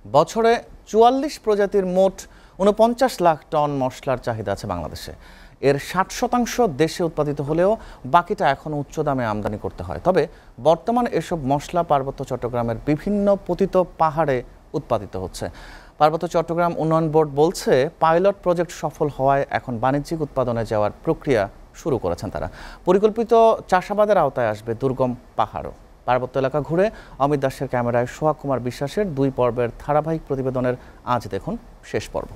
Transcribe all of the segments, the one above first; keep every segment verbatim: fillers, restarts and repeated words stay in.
বছরে চুয়াল্লিশ প্রজাতির মোট ঊনপঞ্চাশ লাখ টন মশলার চাহিদা আছে বাংলাদেশে। এর ষাট শতাংশ দেশে উৎপাদিত হলেও বাকিটা এখনও উচ্চ দামে আমদানি করতে হয়। তবে বর্তমানে এসব মশলা পার্বত্য চট্টগ্রামের বিভিন্ন পতিত পাহাড়ে উৎপাদিত হচ্ছে। পার্বত্য চট্টগ্রাম উন্নয়ন বোর্ড বলছে, পাইলট প্রজেক্ট সফল হওয়ায় এখন বাণিজ্যিক উৎপাদনে যাওয়ার প্রক্রিয়া শুরু করেছেন তারা। পরিকল্পিত চাষাবাদের আওতায় আসবে দুর্গম পাহাড়ও। পার্বত্য এলাকা ঘুরে অমিত দাসের ক্যামেরায় সোহাগ কুমার বিশ্বাসের দুই পর্বের ধারাবাহিক প্রতিবেদনের আজ দেখুন শেষ পর্ব।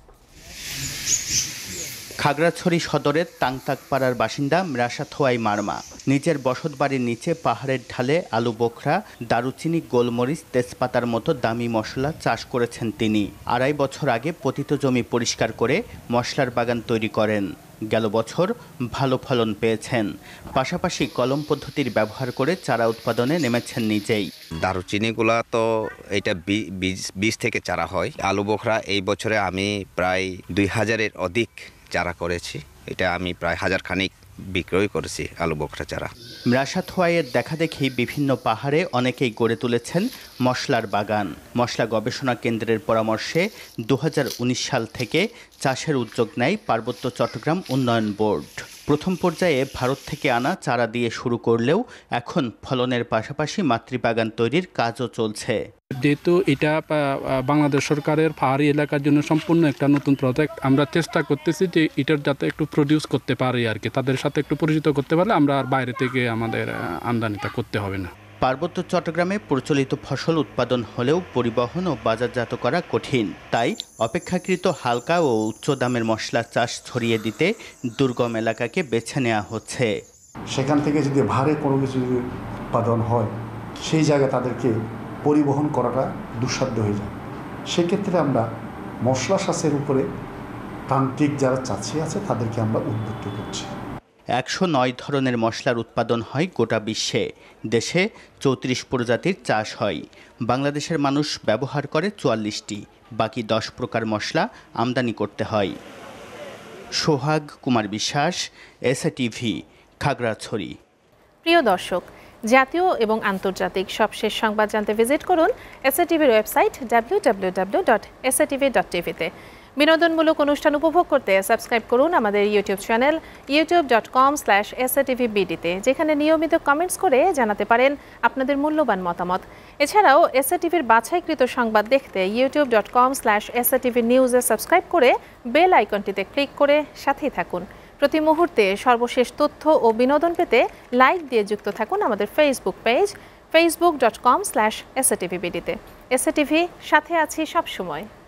খাগড়াছড়ি সদরের তাংতাকপাড়ার বাসিন্দা মৃষা থোয়াই মারমা নিজের বসতবাড়ির নিচে পাহাড়ের ঢালে আলু বোখরা, দারুচিনি, গোলমরিচ, তেজপাতার মতো দামি মশলা চাষ করেছেন তিনি। আড়াই বছর আগে পতিত জমি পরিষ্কার করে মশলার বাগান তৈরি করেন। গেল বছর ভালো ফলন পেয়েছেন। পাশাপাশি কলম পদ্ধতির ব্যবহার করে চারা উৎপাদনে নেমেছেন নিজেই। দারুচিনিগুলা তো এটা বীজ বীজ থেকে চারা হয়। আলু বোখরা এই বছরে আমি প্রায় দুই হাজারের অধিক চারা করেছি। এটা আমি প্রায় হাজার খানিক বিক্রয় করেছি আলু বোখরা চারা। মৃষা থোয়াইয়ের দেখা দেখি বিভিন্ন পাহাড়ে অনেকেই গড়ে তুলেছেন মশলার বাগান। মশলা গবেষণা কেন্দ্রের পরামর্শে দু হাজার উনিশ সাল থেকে চাষের উদ্যোগ নেয় পার্বত্য চট্টগ্রাম উন্নয়ন বোর্ড। প্রথম পর্যায়ে ভারত থেকে আনা চারা দিয়ে শুরু করলেও এখন ফলনের পাশাপাশি মাতৃবাগান তৈরির কাজও চলছে। যেহেতু এটা বাংলাদেশ সরকারের পাহাড়ি এলাকার জন্য সম্পূর্ণ একটা নতুন প্রজেক্ট, আমরা চেষ্টা করতেছি যে এটার যাতে একটু প্রডিউস করতে পারি আর কি, তাদের সাথে একটু পরিচিত করতে পারলে আমরা আর বাইরে থেকে আমাদের আমদানিটা করতে হবে না। পার্বত্য চট্টগ্রামে প্রচলিত ফসল উৎপাদন হলেও পরিবহন ও বাজারজাত করা কঠিন। তাই অপেক্ষাকৃত হালকা ও উচ্চ দামের মশলা চাষ ছড়িয়ে দিতে দুর্গম এলাকাকে বেছে নেওয়া হচ্ছে। সেখান থেকে যদি ভারে কোনো কিছু উৎপাদন হয়, সেই জায়গায় তাদেরকে পরিবহন করাটা দুঃসাধ্য হয়ে যায়। সেক্ষেত্রে আমরা মশলা চাষের উপরে প্রান্তিক যারা চাষি আছে তাদেরকে আমরা উদ্বুদ্ধ করছি। একশো নয় ধরনের মশলার উৎপাদন হয় গোটা বিশ্বে। দেশে চৌত্রিশ প্রজাতির চাষ হয়। বাংলাদেশের মানুষ ব্যবহার করে চুয়াল্লিশটি, বাকি দশ প্রকার মশলা আমদানি করতে হয়। সোহাগ কুমার বিশ্বাস, এসএ টিভি, খাগড়াছড়ি। প্রিয় দর্শক, জাতীয় এবং আন্তর্জাতিক সবশেষ সংবাদ জানতে ভিজিট করুন এসএ টিভির website W W W dot S A TV dot টিভিতে। বিনোদনমূলক অনুষ্ঠান উপভোগ করতে সাবস্ক্রাইব করুন আমাদের YouTube channel YouTube dot com slash S A TV বিডিতে, যেখানে নিয়মিত কমেন্টস করে জানাতে পারেন আপনাদের মূল্যবান মতামত। এছাড়াও এস এ টিভির বাছাইকৃত সংবাদ দেখতে YouTube dot com slash S A TV নিউজে সাবস্ক্রাইব করে বেল আইকনটিতে ক্লিক করে সাথেই থাকুন। প্রতি মুহূর্তে সর্বশেষ তথ্য ও বিনোদন পেতে লাইক দিয়ে যুক্ত থাকুন আমাদের Facebook page Facebook dot com slash S A TV বিডিতে। এস এ টিভি, সাথে আছি সবসময়।